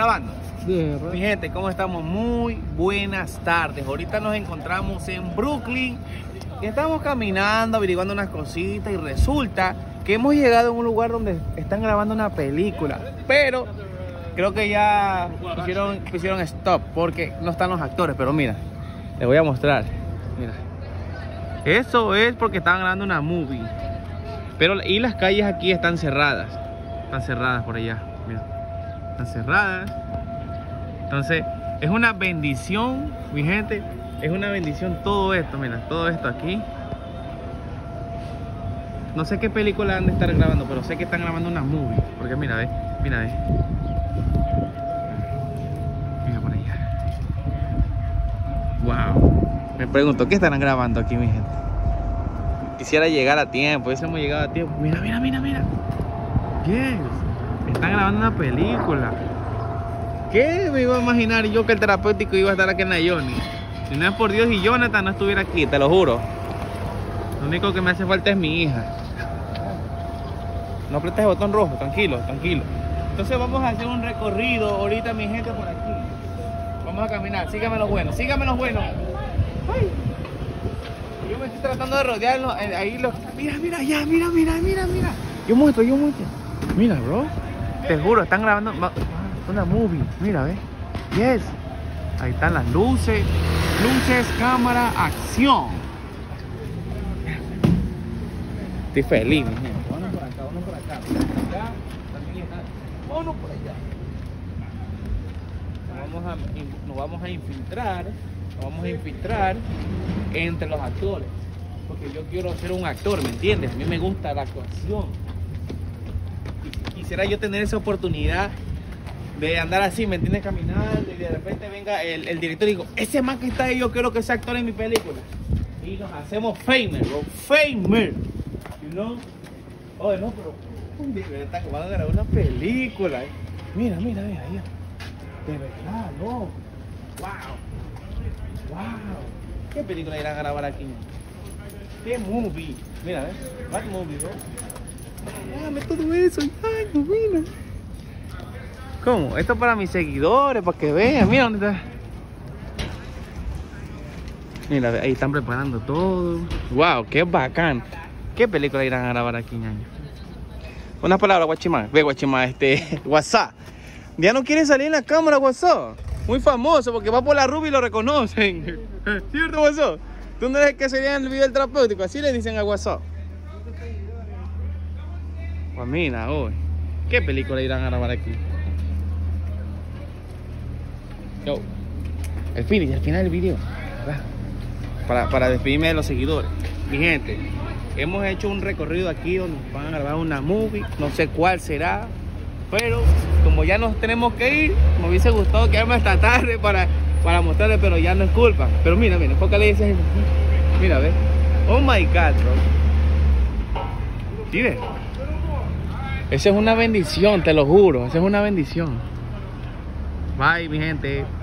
grabando. Mi gente, ¿cómo estamos? Muy buenas tardes. Ahorita nos encontramos en Brooklyn y estamos caminando, averiguando unas cositas y resulta que hemos llegado a un lugar donde están grabando una película, pero creo que ya pusieron stop porque no están los actores. Pero mira, les voy a mostrar. Mira, eso es porque estaban grabando una movie, pero y las calles aquí están cerradas por allá. Mira, están cerradas. Entonces es una bendición, mi gente, es una bendición todo esto. Mira, todo esto aquí. No sé qué película han de estar grabando, pero sé que están grabando una movie. Porque mira, ve, mira, ve. Mira por allá. Wow. Me pregunto, ¿qué estarán grabando aquí, mi gente? Quisiera llegar a tiempo, hubiésemos llegado a tiempo. Mira, mira, mira, mira. Yes. Están grabando una película. ¿Qué me iba a imaginar yo que el terapéutico iba a estar aquí en la Johnny? Si no es por Dios y Jonathan no estuviera aquí, te lo juro. Lo único que me hace falta es mi hija. No apretes el botón rojo, tranquilo, tranquilo. Entonces vamos a hacer un recorrido ahorita, mi gente, por aquí. Vamos a caminar, síganme los buenos, síganme los buenos. Ay. Yo me estoy tratando de rodearlos, ahí los... Mira, mira, allá, mira, mira, mira, mira. Yo muestro. Mira, bro. Te juro, están grabando una movie. Mira, ve. Yes. Ahí están las luces. Luces, cámara, acción. Estoy feliz, mi gente. Vámonos por acá, vámonos por acá. Acá también está. Vámonos por allá. Nos vamos a infiltrar entre los actores. Porque yo quiero ser un actor, ¿me entiendes? A mí me gusta la actuación. Quisiera yo tener esa oportunidad de andar así, ¿me entiendes? Caminar y de repente venga el director y digo, ese man que está ahí, yo quiero que sea actor en mi película. Y nos hacemos famer, bro. Famer. You know? Oye, no, pero van a grabar una película. Mira, mira, mira, ahí. De verdad, no. Wow. ¿Qué película irán a grabar aquí? ¿Qué movie? Mira, ¿ves? What movie, bro? Dame todo eso. Ay, no, mira. ¿Cómo? Esto es para mis seguidores, para que vean. Mira dónde está. Mira, ahí están preparando todo. Wow, qué bacán. ¿Qué película irán a grabar aquí, ñaño? Unas palabras, Guachimán. Ve, Guachimán, WhatsApp. Ya no quiere salir en la cámara, WhatsApp. Muy famoso porque va por la Ruby y lo reconocen. ¿Cierto, WhatsApp? ¿Tú no eres el que sería en el video del terapéutico? Así le dicen a WhatsApp. Pues mira, hoy. ¿Qué película irán a grabar aquí? Yo. El final del video. Para despedirme de los seguidores. Mi gente, hemos hecho un recorrido aquí donde van a grabar una movie. No sé cuál será, pero como ya nos tenemos que ir, me hubiese gustado quedarme hasta tarde para mostrarles, pero ya no es culpa. Pero mira, mira, enfócale ese. Mira, ve. Oh my God, bro. ¿Sí ves? Esa es una bendición, te lo juro. Esa es una bendición. Bye, mi gente.